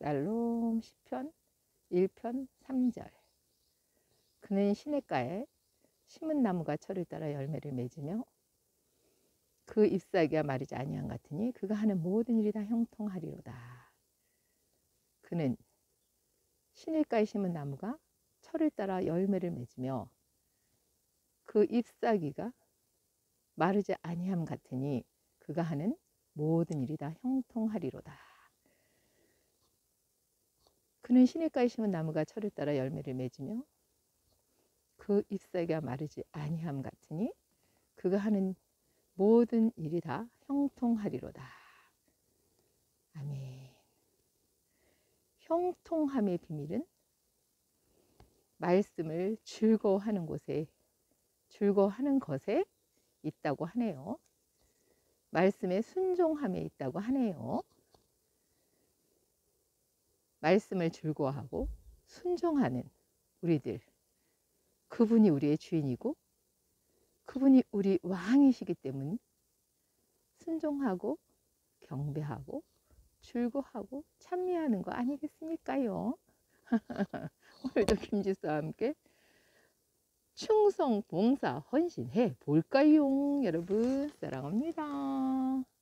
샬롬 시편 1편 3절. 그는 시냇가에 심은 나무가 철을 따라 열매를 맺으며 그 잎사귀가 마르지 아니함 같으니 그가 하는 모든 일이 다 형통하리로다. 그는 시냇가에 심은 나무가 철을 따라 열매를 맺으며 그 잎사귀가 마르지 아니함 같으니 그가 하는 모든 일이 다 형통하리로다. 그는 시냇가에 심은 나무가 철을 따라 열매를 맺으며 그 잎사귀가 마르지 아니함 같으니 그가 하는 모든 일이 다 형통하리로다. 아멘. 형통함의 비밀은 말씀을 즐거워하는 것에 있다고 하네요. 말씀에 순종함에 있다고 하네요. 말씀을 즐거워하고 순종하는 우리들, 그분이 우리의 주인이고 그분이 우리 왕이시기 때문에 순종하고 경배하고 즐거워하고 찬미하는 거 아니겠습니까요? 오늘도 김지수와 함께 충성, 봉사, 헌신해 볼까요? 여러분 사랑합니다.